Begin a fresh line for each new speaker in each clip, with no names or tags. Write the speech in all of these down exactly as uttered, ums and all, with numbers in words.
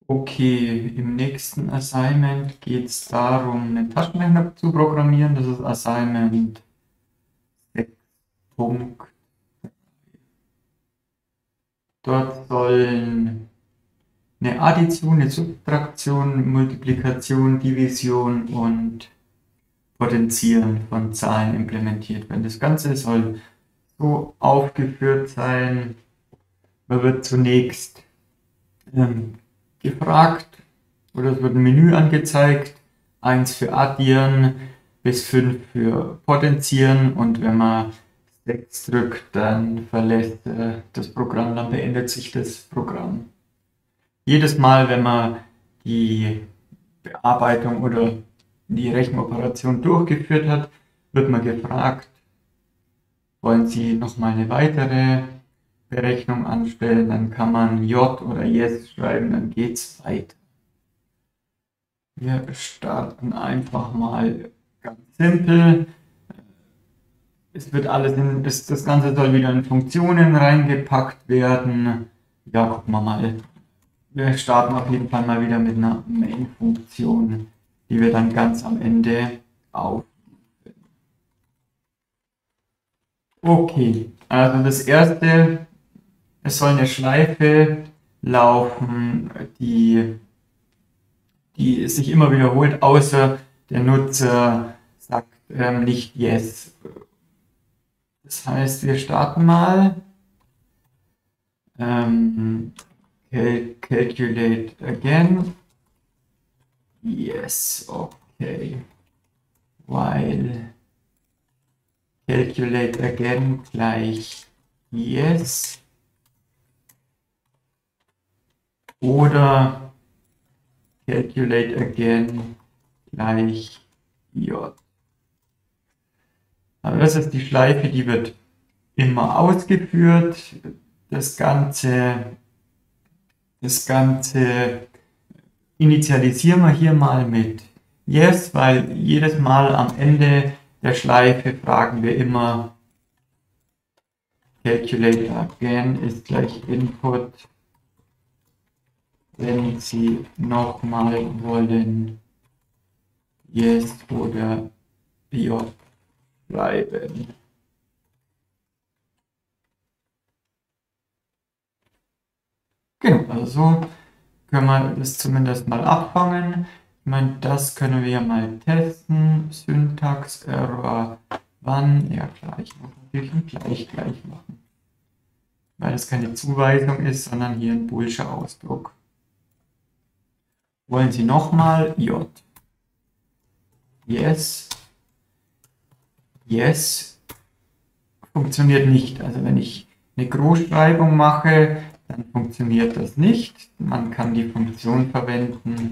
Okay, im nächsten Assignment geht es darum, einen Taschenrechner zu programmieren. Das ist Assignment sechs Punkt. Dort sollen eine Addition, eine Subtraktion, Multiplikation, Division und Potenzieren von Zahlen implementiert werden. Das Ganze soll so aufgeführt sein. Man wird zunächst ähm, gefragt oder es wird ein Menü angezeigt, eins für Addieren bis fünf für Potenzieren, und wenn man sechs drückt, dann verlässt äh, das Programm, dann beendet sich das Programm. Jedes Mal, wenn man die Bearbeitung oder die Rechenoperation durchgeführt hat, wird man gefragt, wollen Sie nochmal eine weitere Berechnung anstellen, dann kann man J oder Yes schreiben, dann geht es weiter. Wir starten einfach mal ganz simpel. Es wird alles in, das, das Ganze soll wieder in Funktionen reingepackt werden. Ja, gucken wir mal. Wir starten auf jeden Fall mal wieder mit einer Main-Funktion, die wir dann ganz am Ende aufrufen. Okay, also das erste, es soll eine Schleife laufen, die, die sich immer wiederholt, außer der Nutzer sagt ähm, nicht Yes. Das heißt, wir starten mal. Ähm, cal calculate again. Yes, okay. While calculate again gleich Yes. Oder calculate again gleich J. Aber das ist die Schleife, die wird immer ausgeführt. Das Ganze, das Ganze initialisieren wir hier mal mit Yes, weil jedes Mal am Ende der Schleife fragen wir immer calculate again ist gleich Input. Wenn Sie nochmal wollen Yes oder J schreiben. Genau, also so können wir das zumindest mal abfangen. Ich meine, das können wir ja mal testen. Syntax Error, wann? Ja, gleich machen. Wir können gleich gleich machen. Weil das keine Zuweisung ist, sondern hier ein boolscher Ausdruck. Wollen Sie nochmal J? Yes. Yes. Funktioniert nicht. Also wenn ich eine Großschreibung mache, dann funktioniert das nicht. Man kann die Funktion verwenden.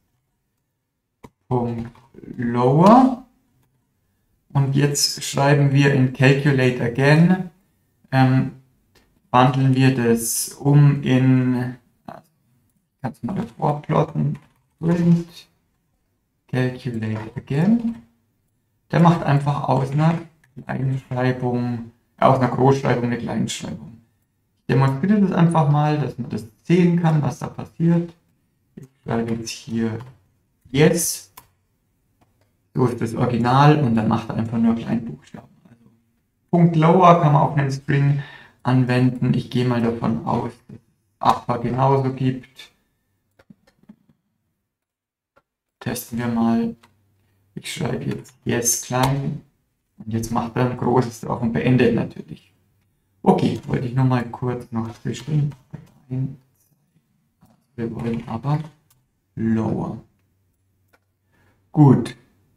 Punkt lower. Und jetzt schreiben wir in calculate again, ähm, wandeln wir das um in, also ich kann es mal davor plotten, print calculate again. Der macht einfach aus einer Kleinschreibung, aus einer Großschreibung eine Kleinschreibung. Ich demonstriere das einfach mal, dass man das sehen kann, was da passiert. Ich schreibe jetzt hier Yes. So ist das Original, und dann macht er einfach nur Kleinbuchstaben. Also Punkt lower kann man auch einen String anwenden. Ich gehe mal davon aus, dass es Upper genauso gibt. Testen wir mal. Ich schreibe jetzt Yes klein und jetzt macht er ein großes drauf und beendet natürlich. Okay, wollte ich noch mal kurz noch zwischen rein. Wir wollen aber lower. Gut.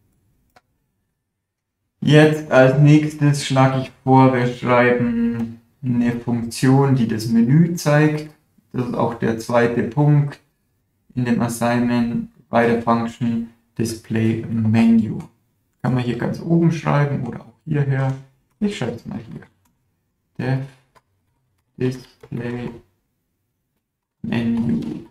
Jetzt als nächstes schlage ich vor, wir schreiben eine Funktion, die das Menü zeigt. Das ist auch der zweite Punkt in dem Assignment bei der Function Display Menu. Kann man hier ganz oben schreiben oder auch hierher. Ich schreibe es mal hier. Def Display Menu.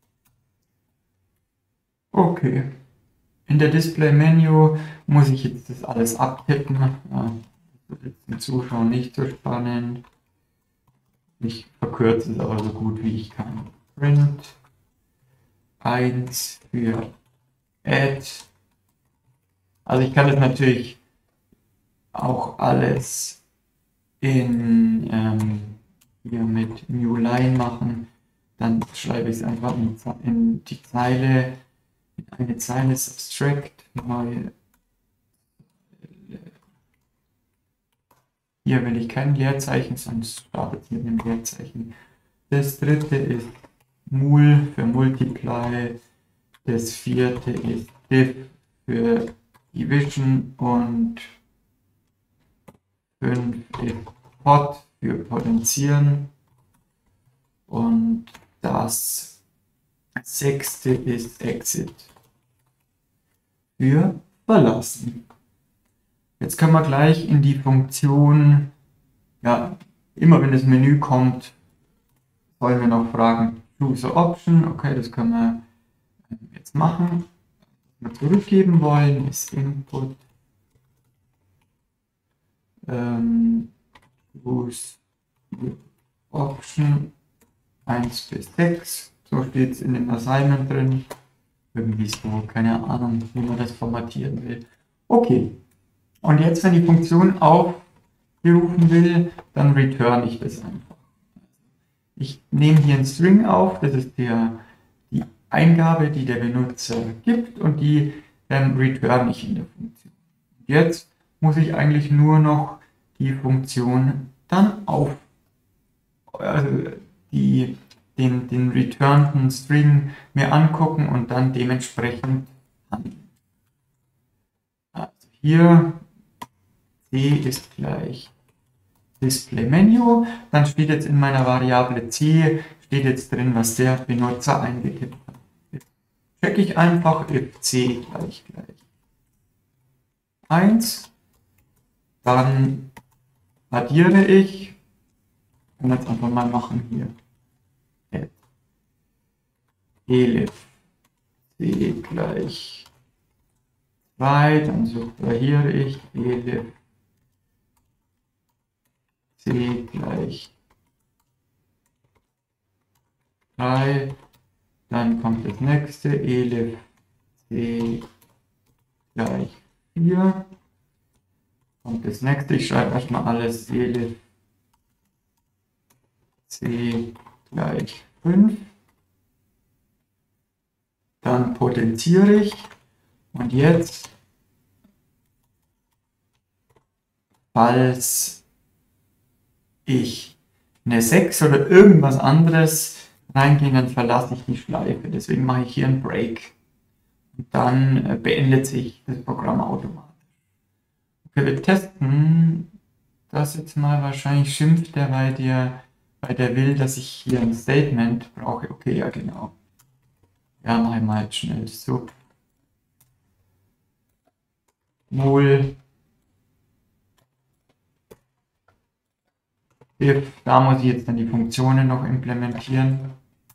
Okay. In der Display Menu muss ich jetzt das alles abtippen. Das wird jetzt dem Zuschauer nicht so spannend. Ich verkürze es aber so gut wie ich kann. Print eins für add. Also ich kann das natürlich auch alles in ähm, hier mit New Line machen. Dann schreibe ich es einfach in, in die Zeile, in eine Zeile Subtract, neue. Hier will ich kein Leerzeichen, sonst startet es mit einem Leerzeichen. Das dritte ist Mul für Multiply. Das vierte ist Div für Division und fünf ist Pot für Potenzieren. Und das sechste ist Exit für Verlassen. Jetzt können wir gleich in die Funktion, ja, immer wenn das Menü kommt, wollen wir noch fragen, Choose Option, okay, das können wir jetzt machen. Was wir zurückgeben wollen, ist Input, ähm, Choose Option eins bis sechs, so steht es in dem Assignment drin, irgendwie so, keine Ahnung, wie man das formatieren will. Okay. Und jetzt, wenn die Funktion aufgerufen will, dann return ich das einfach. Ich nehme hier einen String auf, das ist der, die Eingabe, die der Benutzer gibt und die ähm, return ich in der Funktion. Jetzt muss ich eigentlich nur noch die Funktion dann auf, also die, den, den returnten String mir angucken und dann dementsprechend handeln. Also hier C ist gleich Display Menu, dann steht jetzt in meiner Variable C, steht jetzt drin, was der Benutzer eingetippt hat. Jetzt checke ich einfach if C gleich gleich eins, dann addiere ich, und jetzt einfach mal machen hier. Elif C gleich zwei, dann subtrahiere ich Elif C gleich drei, dann kommt das nächste, Elif C gleich vier, kommt das nächste, ich schreibe erstmal alles, Elif C gleich fünf, dann potenziere ich und jetzt, falls ich eine sechs oder irgendwas anderes reingehe, dann verlasse ich die Schleife. Deswegen mache ich hier einen Break. Und dann äh, beendet sich das Programm automatisch. Okay, wir testen das jetzt mal. Wahrscheinlich schimpft der, weil der, weil der will, dass ich hier ein Statement brauche. Okay, ja genau. Ja, mach ich mal schnell so. Null. If, da muss ich jetzt dann die Funktionen noch implementieren.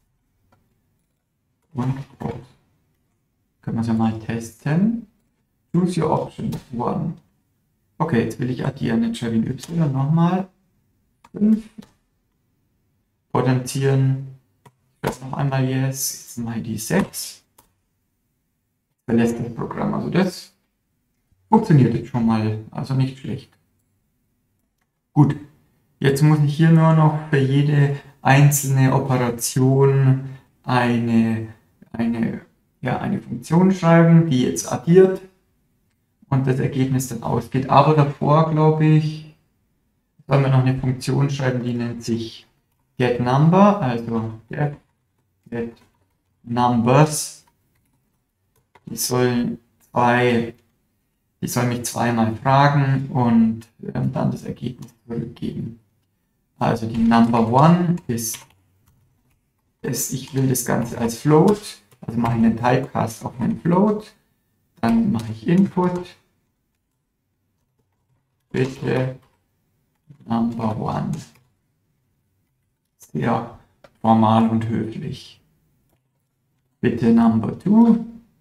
Und oh, können wir es ja mal testen. Choose your option one. Okay, jetzt will ich addieren. Jetzt schreibe ich Y nochmal. fünf. Potenzieren. Ich weiß noch einmal Yes. Jetzt mache ich die sechs. Verlässt das Programm. Also das funktioniert jetzt schon mal. Also nicht schlecht. Gut. Jetzt muss ich hier nur noch für jede einzelne Operation eine, eine, ja, eine Funktion schreiben, die jetzt addiert und das Ergebnis dann ausgeht. Aber davor, glaube ich, sollen wir noch eine Funktion schreiben, die nennt sich getNumber, also get, get numbers. Die soll zwei, die soll mich zweimal fragen und ähm, dann das Ergebnis zurückgeben. Also die Number One ist, ist, ich will das Ganze als Float, also mache ich einen Typecast auf einen Float, dann mache ich Input, bitte Number One. Sehr formal und höflich. Bitte Number Two.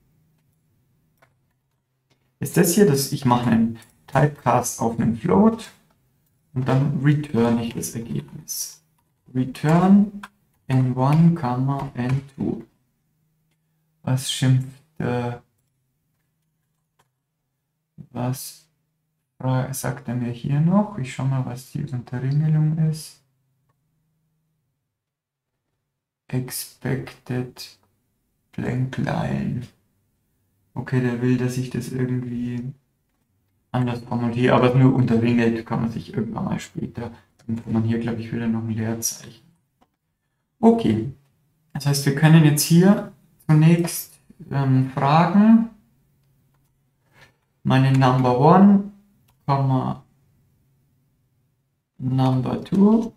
Ist das hier, dass ich mache einen Typecast auf einen Float. Und dann return ich das Ergebnis. Return n one, n two. Was schimpft, äh, was sagt er mir hier noch? Ich schau mal, was die Unterringelung ist. Expected blank line. Okay, der will, dass ich das irgendwie anders formuliere, aber nur unterringelt kann man sich irgendwann mal später. Dann kann man hier, glaube ich, wieder noch ein Leerzeichen. Okay, das heißt, wir können jetzt hier zunächst ähm, fragen, meine Number one, Number two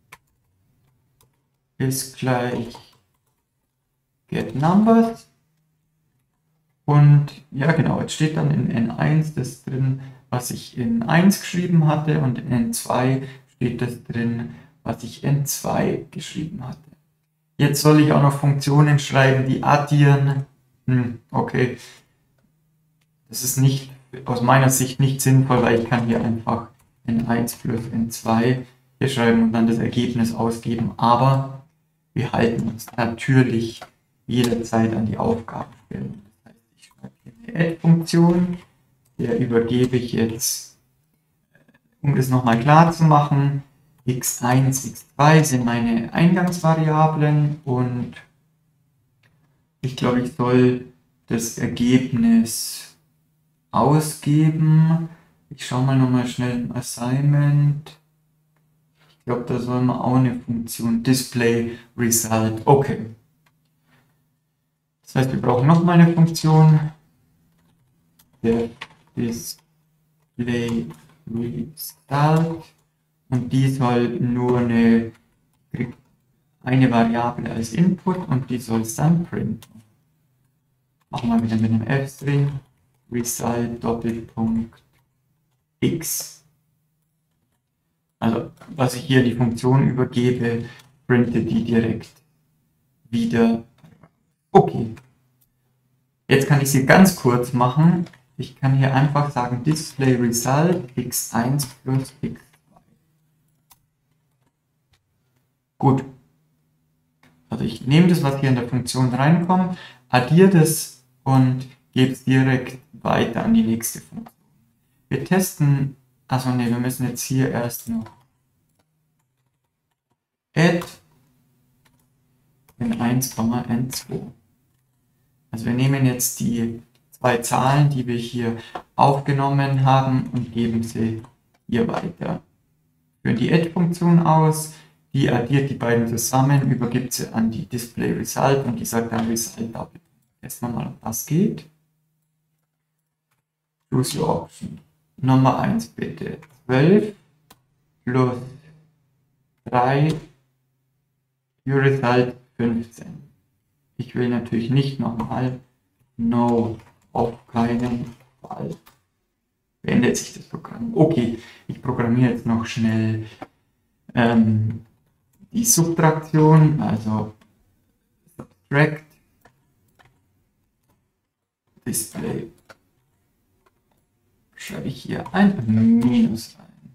ist gleich get numbers. Und ja genau, jetzt steht dann in N eins das drin, was ich in eins geschrieben hatte, und in N zwei steht das drin, was ich in N zwei geschrieben hatte. Jetzt soll ich auch noch Funktionen schreiben, die addieren. Hm, okay. Das ist nicht, aus meiner Sicht nicht sinnvoll, weil ich kann hier einfach N eins plus N zwei hier schreiben und dann das Ergebnis ausgeben. Aber wir halten uns natürlich jederzeit an die Aufgabenstellung. Das heißt, ich schreibe hier eine Add-Funktion, der übergebe ich jetzt, um das nochmal klar zu machen, x eins, x zwei sind meine Eingangsvariablen und ich glaube, ich soll das Ergebnis ausgeben. Ich schaue mal nochmal schnell im Assignment. Ich glaube, da soll man auch eine Funktion Display Result. Okay. Das heißt, wir brauchen nochmal eine Funktion. Der Display Result. Und die soll nur eine, eine Variable als Input und die soll es dann printen. Machen wir wieder mit einem F-String. Result Doppelpunkt x. Also, was ich hier die Funktion übergebe, printet die direkt wieder. Okay. Jetzt kann ich sie ganz kurz machen. Ich kann hier einfach sagen Display Result x eins plus x zwei. Gut. Also ich nehme das, was hier in der Funktion reinkommt, addiere das und gebe es direkt weiter an die nächste Funktion. Wir testen, also ne, wir müssen jetzt hier erst noch add N eins, N zwei. Also wir nehmen jetzt die zwei Zahlen, die wir hier aufgenommen haben und geben sie hier weiter. Führen die Add-Funktion aus, die addiert die beiden zusammen, übergibt sie an die Display Result und die sagt dann Result Double. Testen wir mal, ob das geht. Choose your option. Nummer eins bitte. zwölf plus drei, your result fünfzehn. Ich will natürlich nicht nochmal. No, auf keinen Fall. Beendet sich das Programm. Okay, ich programmiere jetzt noch schnell ähm, die Subtraktion, also subtract display. Schreibe ich hier ein Minus rein.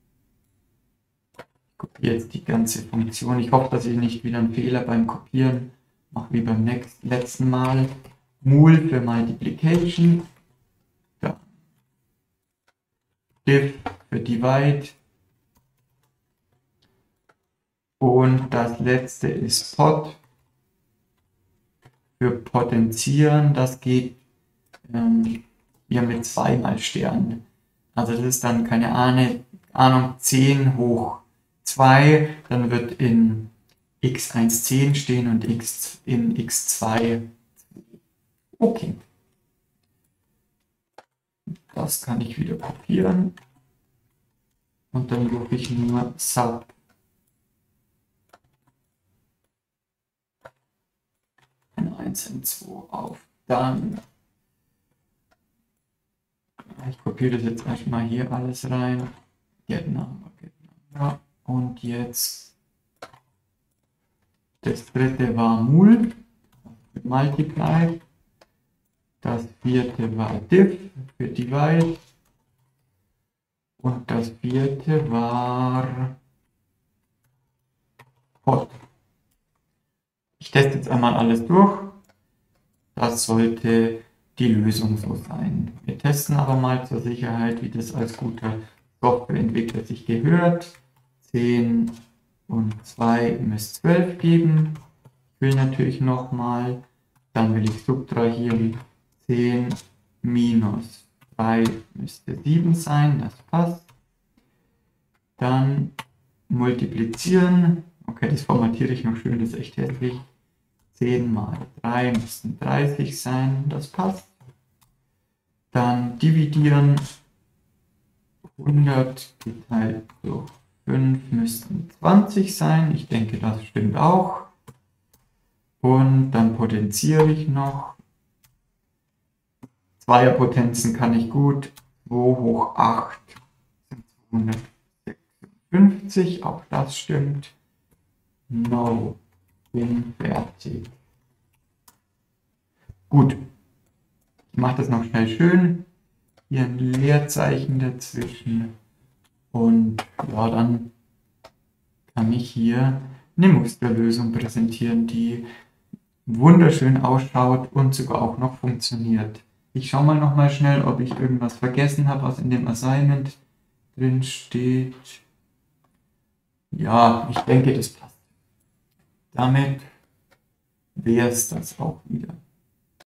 Ich kopiere jetzt die ganze Funktion. Ich hoffe, dass ich nicht wieder einen Fehler beim Kopieren mache wie beim nächsten, letzten Mal. Mul für Multiplication. Ja. Div für Divide. Und das letzte ist Pot für Potenzieren. Das geht ähm, hier mit zweimal Sternen. Also das ist dann, keine Ahnung, zehn hoch zwei. Dann wird in x eins zehn stehen und x in x zwei. Okay. Das kann ich wieder kopieren. Und dann rufe ich nur sub N eins, N zwei auf. Dann, ich kopiere das jetzt erstmal hier alles rein. Get number, get number. Und jetzt, das dritte war Mul, Multiply. Das vierte war Div für Divide. Und das vierte war Pot. Ich teste jetzt einmal alles durch. das sollte die Lösung so sein. Wir testen aber mal zur Sicherheit, wie das als guter Softwareentwickler sich gehört. zehn und zwei müsste zwölf geben. Ich will natürlich nochmal, dann will ich subtrahieren. zehn minus drei müsste sieben sein, das passt. Dann multiplizieren. Okay, das formatiere ich noch schön, das ist echt hässlich. zehn mal drei müssten dreißig sein, das passt. Dann dividieren. hundert geteilt durch fünf müssten zwanzig sein. Ich denke, das stimmt auch. Und dann potenziere ich noch. Zweierpotenzen kann ich gut. zwei hoch acht sind zweihundertsechsundfünfzig. Auch das stimmt. No. Bin fertig. Gut. Ich mache das noch schnell schön. Hier ein Leerzeichen dazwischen. Und ja, dann kann ich hier eine Musterlösung präsentieren, die wunderschön ausschaut und sogar auch noch funktioniert. Ich schaue mal noch mal schnell, ob ich irgendwas vergessen habe, was in dem Assignment drin steht. Ja, ich denke, das passt. Damit wäre es das auch wieder.